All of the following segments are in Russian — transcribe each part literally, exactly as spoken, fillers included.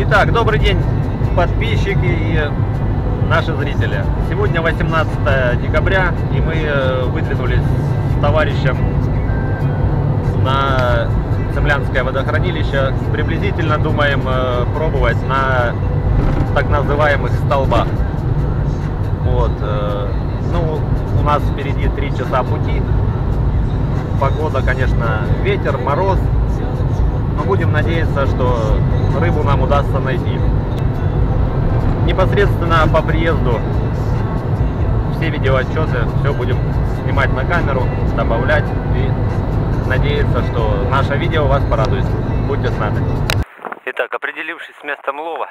Итак, добрый день, подписчики и наши зрители. Сегодня восемнадцатое декабря, и мы выдвинулись с товарищем на Цемлянское водохранилище. Приблизительно думаем пробовать на так называемых столбах. Вот. Ну, у нас впереди три часа пути. Погода, конечно, ветер, мороз. Но будем надеяться, что рыбу нам удастся найти. Непосредственно по приезду все видеоотчеты, все будем снимать на камеру, добавлять и надеяться, что наше видео вас порадует. Будьте с нами. Итак, определившись с местом лова,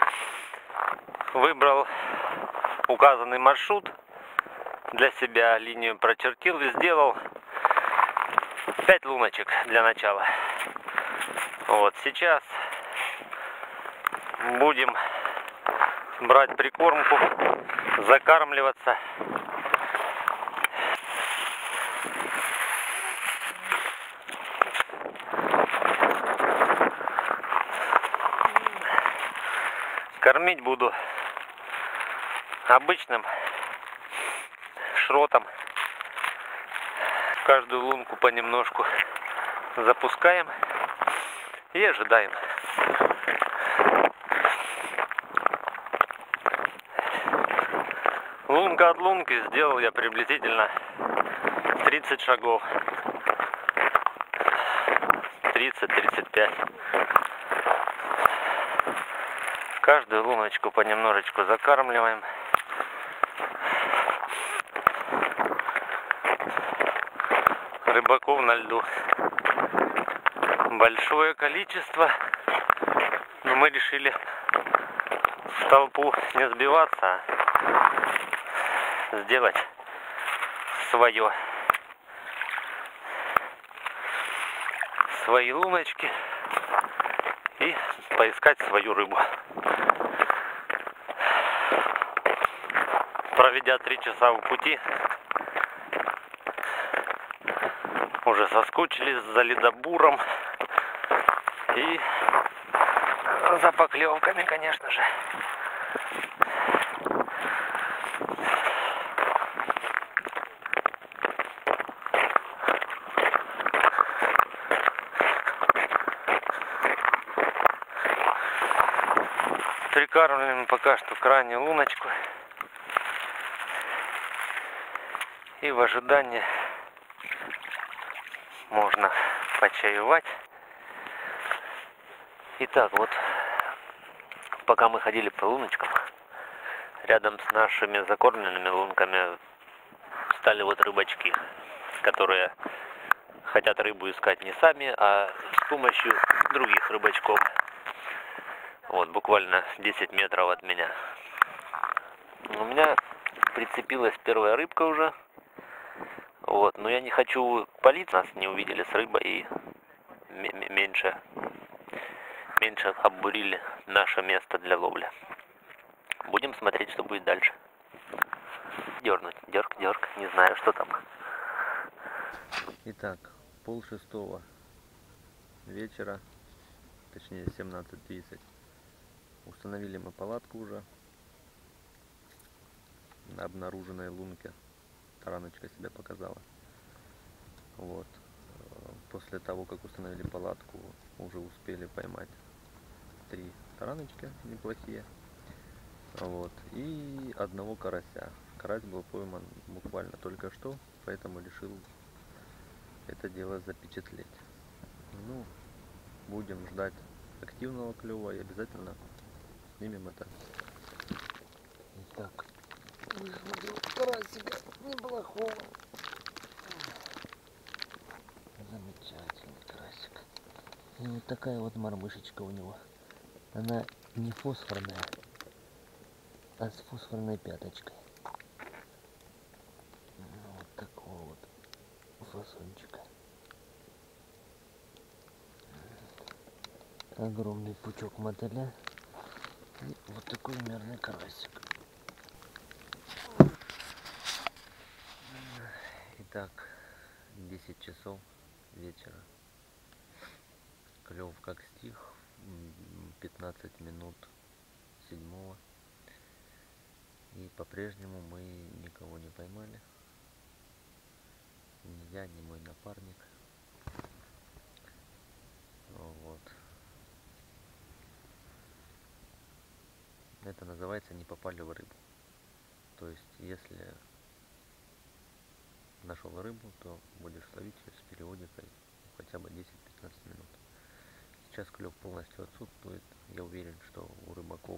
выбрал указанный маршрут для себя, линию прочертил и сделал пять луночек для начала. Вот сейчас будем брать прикормку, закармливаться. Кормить буду обычным шротом. Каждую лунку понемножку запускаем и ожидаем. Лунка от лунки сделал я приблизительно тридцать шагов. тридцать-тридцать пять. Каждую луночку понемножечку закармливаем. Рыбаков на льду большое количество, но мы решили в толпу не сбиваться, а сделать свое, свои луночки и поискать свою рыбу. Проведя три часа в пути, уже соскучились за ледобуром и за поклевками, конечно же. Прикармливаем пока что крайнюю луночку. И в ожидании можно почаевать. Итак, вот пока мы ходили по луночкам, рядом с нашими закормленными лунками стали вот рыбачки, которые хотят рыбу искать не сами, а с помощью других рыбачков. Вот, буквально десять метров от меня. У меня прицепилась первая рыбка уже. Вот, но я не хочу палить, нас не увидели с рыбой и меньше, меньше обурили наше место для ловли. Будем смотреть, что будет дальше. Дернуть, дерг, дерг, не знаю, что там. Итак, пол шестого вечера, точнее семнадцать тридцать. Установили мы палатку уже на обнаруженной лунке. Тараночка себя показала. Вот. После того, как установили палатку, уже успели поймать три тараночки неплохие. Вот. И одного карася. Карась был пойман буквально только что, поэтому решил это дело запечатлеть. Ну, будем ждать активного клёва и обязательно снимем это. Итак, высмотрел карасика неплохого. Замечательный карасик. И вот такая вот мормышечка у него. Она не фосфорная, а с фосфорной пяточкой. Вот такого вот фасончика. Огромный пучок мотыля. И вот такой мерный карасик. Итак, десять часов вечера. Клев как стих, пятнадцать минут седьмого. И по-прежнему мы никого не поймали. Ни я, ни мой напарник. Вот. Это называется не попали в рыбу. То есть, если нашел рыбу, то будешь ловить ее с периодикой хотя бы десять-пятнадцать минут. Сейчас клев полностью отсутствует. Я уверен, что у рыбаков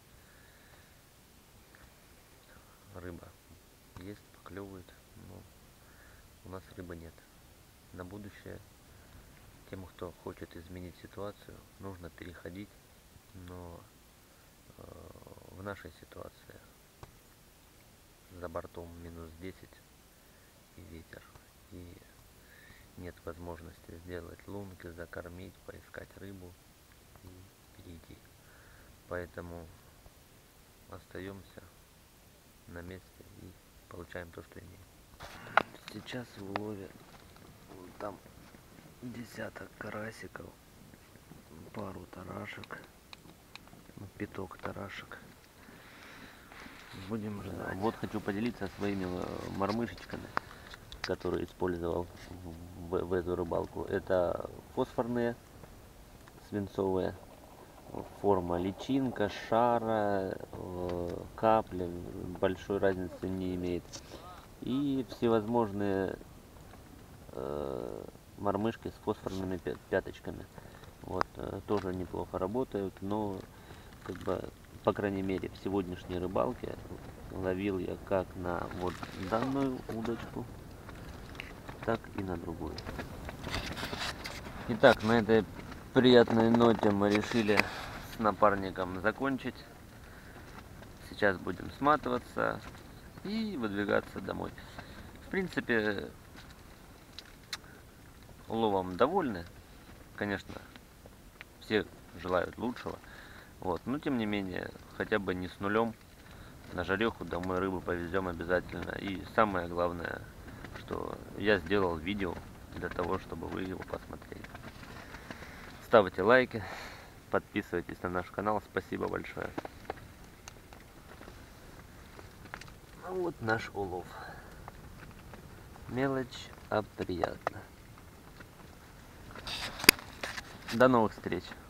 рыба есть, поклевывает, но у нас рыбы нет. На будущее тем, кто хочет изменить ситуацию, нужно переходить, но э, в нашей ситуации за бортом минус десять и ветер, и нет возможности сделать лунки, закормить, поискать рыбу и перейти. Поэтому остаемся на месте и получаем то, что имеем. Сейчас в улове там десяток карасиков, пару тарашек, пяток тарашек. Будем ждать. Вот хочу поделиться своими мормышечками, которые использовал в, в эту рыбалку. Это фосфорные, свинцовые, форма личинка, шара, капля, большой разницы не имеет. И всевозможные э, мормышки с фосфорными пяточками. Вот, тоже неплохо работают, но как бы, по крайней мере, в сегодняшней рыбалке ловил я как на вот данную удочку, так и на другую. Итак, на этой приятной ноте мы решили с напарником закончить. Сейчас будем сматываться и выдвигаться домой. В принципе, уловом довольны. Конечно, все желают лучшего. Вот. Но тем не менее, хотя бы не с нулем. На жареху домой рыбу повезем обязательно. И самое главное, что я сделал видео для того, чтобы вы его посмотрели. Ставьте лайки, подписывайтесь на наш канал. Спасибо большое. Вот наш улов. Мелочь, а приятно. До новых встреч.